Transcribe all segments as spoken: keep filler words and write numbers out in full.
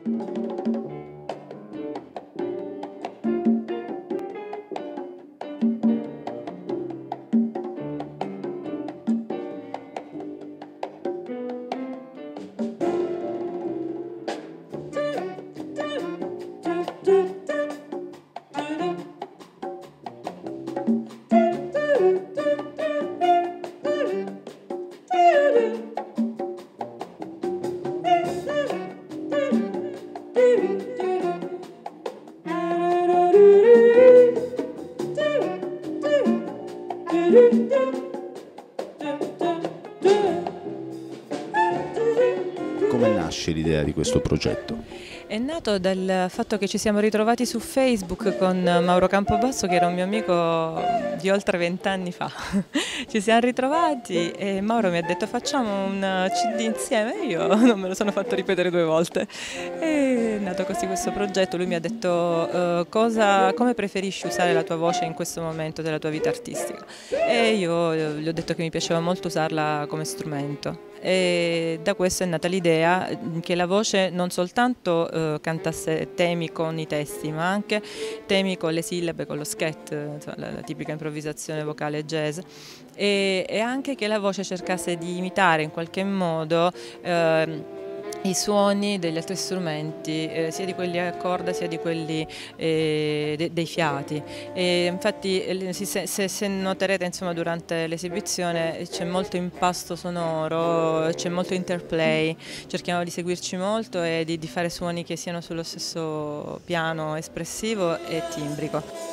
Come nasce l'idea di questo progetto? È nato dal fatto che ci siamo ritrovati su Facebook con Mauro Campobasso, che era un mio amico di oltre vent'anni fa. Ci siamo ritrovati e Mauro mi ha detto facciamo un C D insieme, e io non me lo sono fatto ripetere due volte. È nato così questo progetto. Lui mi ha detto uh, cosa, come preferisci usare la tua voce in questo momento della tua vita artistica, e io gli ho detto che mi piaceva molto usarla come strumento. E da questo è nata l'idea che la voce non soltanto eh, cantasse temi con i testi, ma anche temi con le sillabe, con lo scat, insomma, la, la tipica improvvisazione vocale jazz, e, e anche che la voce cercasse di imitare in qualche modo eh, i suoni degli altri strumenti, eh, sia di quelli a corda sia di quelli eh, de dei fiati. E infatti eh, se, se, se noterete, insomma, durante l'esibizione c'è molto impasto sonoro, c'è molto interplay, cerchiamo di seguirci molto e di, di fare suoni che siano sullo stesso piano espressivo e timbrico.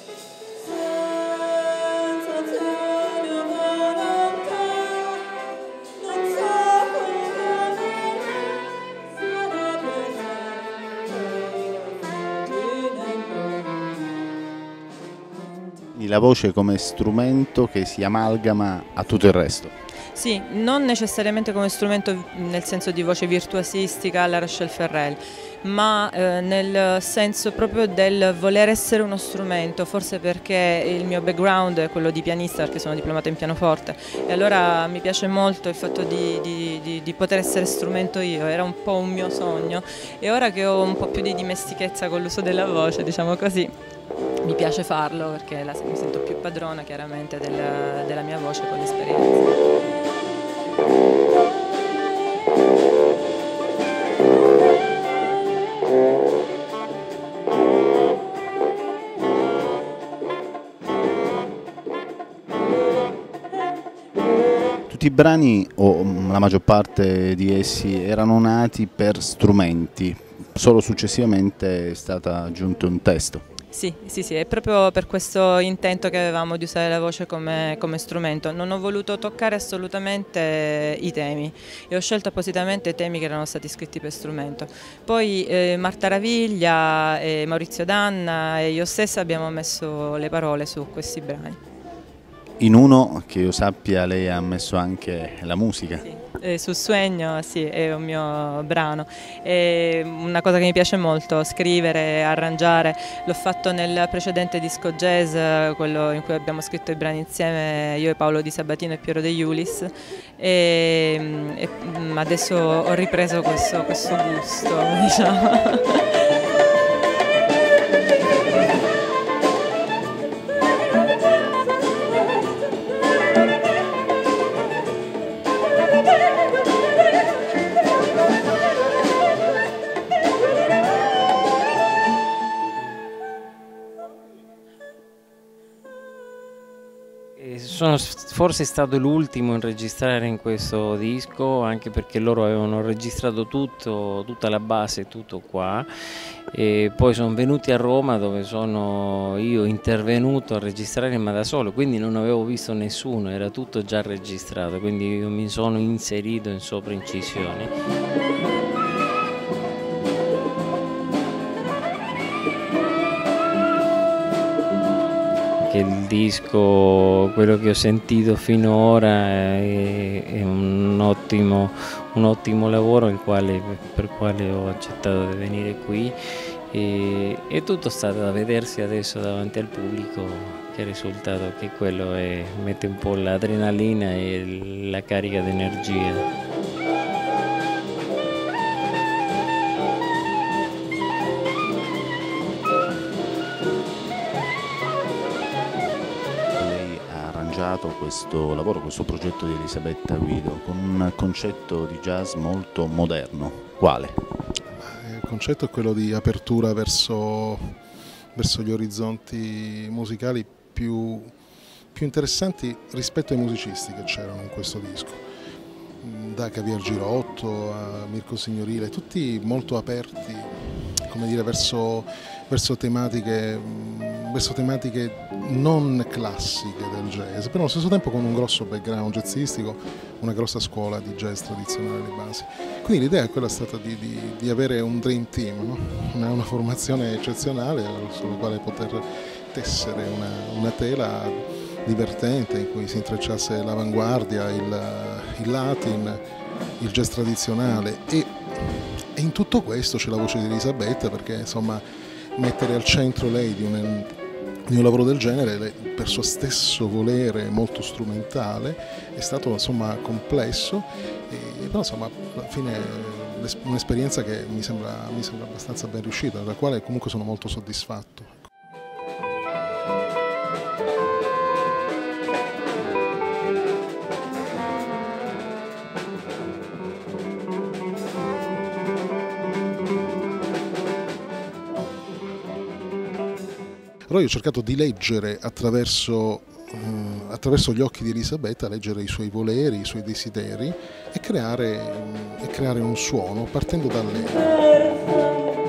La voce come strumento che si amalgama a tutto il resto. Sì, non necessariamente come strumento nel senso di voce virtuosistica alla Rachel Ferrell, ma eh, nel senso proprio del voler essere uno strumento, forse perché il mio background è quello di pianista, perché sono diplomata in pianoforte, e allora mi piace molto il fatto di, di, di, di poter essere strumento io, era un po' un mio sogno, e ora che ho un po' più di dimestichezza con l'uso della voce, diciamo così, mi piace farlo perché la, mi sento più padrona chiaramente del, della mia voce con l'esperienza. Tutti i brani, o la maggior parte di essi, erano nati per strumenti, solo successivamente è stato aggiunto un testo. Sì, sì, sì, è proprio per questo intento che avevamo di usare la voce come, come strumento. Non ho voluto toccare assolutamente i temi e ho scelto appositamente temi che erano stati scritti per strumento. Poi eh, Marta Raviglia, e Maurizio Danna e io stessa abbiamo messo le parole su questi brani. In uno, che io sappia, lei ha messo anche la musica. Sì. Eh, Sul Sueño, sì, è un mio brano, è una cosa che mi piace molto, scrivere, arrangiare. L'ho fatto nel precedente disco jazz, quello in cui abbiamo scritto i brani insieme, io e Paolo Di Sabatino e Piero De Iulis, e, e adesso ho ripreso questo, questo gusto, diciamo. Sono forse stato l'ultimo a registrare in questo disco, anche perché loro avevano registrato tutto, tutta la base, tutto qua, e poi sono venuti a Roma dove sono io intervenuto a registrare, ma da solo, quindi non avevo visto nessuno, era tutto già registrato, quindi io mi sono inserito in sovraincisioni. Il disco, quello che ho sentito finora, è, è un, ottimo, un ottimo lavoro il quale, per il quale ho accettato di venire qui, e, e tutto sta da vedersi adesso davanti al pubblico, che il risultato che quello è, mette un po' l'adrenalina e la carica d'energia. iniziato questo lavoro, questo progetto di Elisabetta Guido, con un concetto di jazz molto moderno. Quale? Il concetto è quello di apertura verso, verso gli orizzonti musicali più, più interessanti rispetto ai musicisti che c'erano in questo disco. Da Javier Girotto a Mirko Signorile, tutti molto aperti, come dire, verso, verso, tematiche, verso tematiche non classiche del jazz, però allo stesso tempo con un grosso background jazzistico, una grossa scuola di jazz tradizionale alle basi. Quindi l'idea è quella stata di, di, di avere un dream team, no? una, una formazione eccezionale sulla quale poter tessere una, una tela divertente in cui si intrecciasse l'avanguardia, il, il latin, il jazz tradizionale e, e in tutto questo c'è la voce di Elisabetta, perché insomma mettere al centro lei di un, di un lavoro del genere, lei, per suo stesso volere molto strumentale, è stato insomma complesso, e, però insomma alla fine un'esperienza che mi sembra, mi sembra abbastanza ben riuscita, della quale comunque sono molto soddisfatto. Però io ho cercato di leggere attraverso, eh, attraverso gli occhi di Elisabetta, leggere i suoi voleri, i suoi desideri e creare, e creare un suono partendo da lei.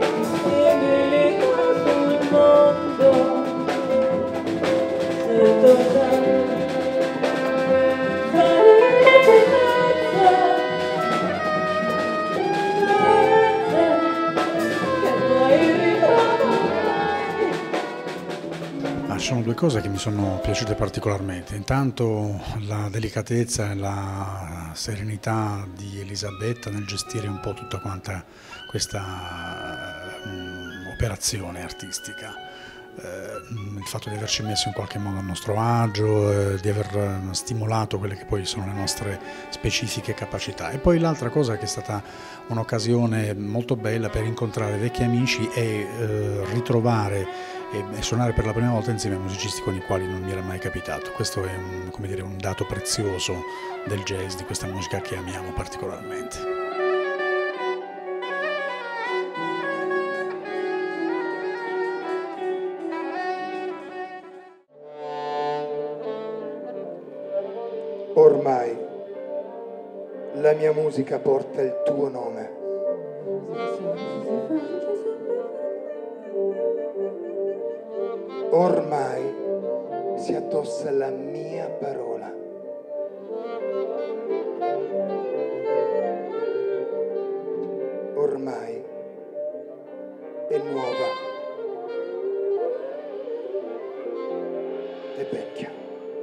Sono due cose che mi sono piaciute particolarmente. Intanto la delicatezza e la serenità di Elisabetta nel gestire un po' tutta quanta questa um, operazione artistica. Eh, il fatto di averci messo in qualche modo a nostro agio, eh, di aver stimolato quelle che poi sono le nostre specifiche capacità. E poi l'altra cosa che è stata un'occasione molto bella per incontrare vecchi amici e eh, ritrovare e suonare per la prima volta insieme a musicisti con i quali non mi era mai capitato. Questo è un, come dire, un dato prezioso del jazz, di questa musica che amiamo particolarmente. Ormai la mia musica porta il tuo nome. Ormai si addossa la mia parola. Ormai è nuova e vecchia.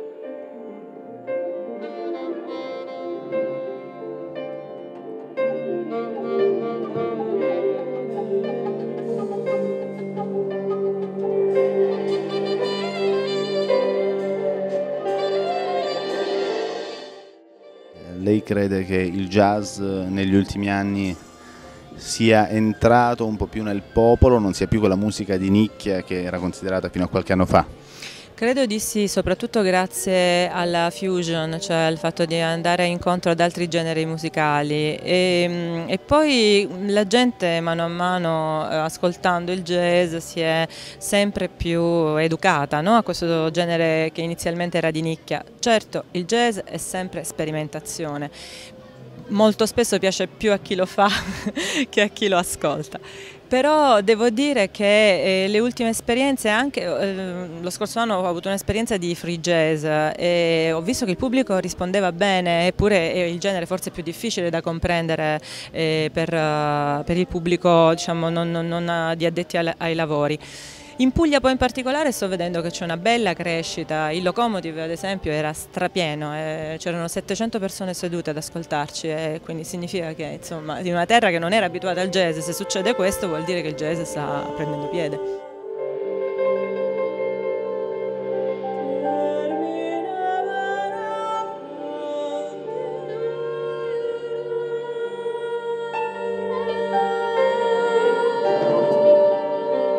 Lei crede che il jazz negli ultimi anni sia entrato un po' più nel popolo, non sia più quella musica di nicchia che era considerata fino a qualche anno fa? Credo di sì, soprattutto grazie alla fusion, cioè al fatto di andare incontro ad altri generi musicali e, e poi la gente mano a mano ascoltando il jazz si è sempre più educata, no? A questo genere che inizialmente era di nicchia. Certo, il jazz è sempre sperimentazione, molto spesso piace più a chi lo fa che a chi lo ascolta. Però devo dire che eh, le ultime esperienze, anche eh, lo scorso anno ho avuto un'esperienza di free jazz e ho visto che il pubblico rispondeva bene, eppure è il genere forse più difficile da comprendere eh, per, uh, per il pubblico, diciamo, non, non, non di addetti ai, ai lavori. In Puglia poi in particolare sto vedendo che c'è una bella crescita, il Locomotive ad esempio era strapieno, eh, c'erano settecento persone sedute ad ascoltarci e quindi significa che insomma in una terra che non era abituata al jazz, se succede questo vuol dire che il jazz sta prendendo piede.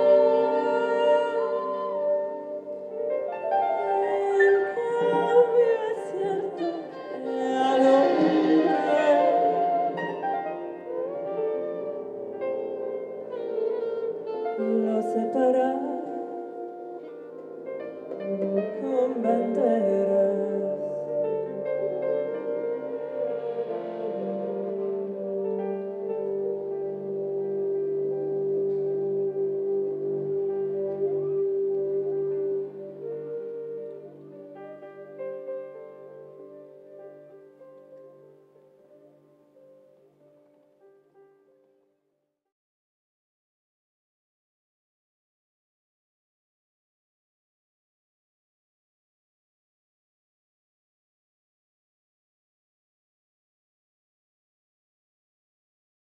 Oh, l'ho separato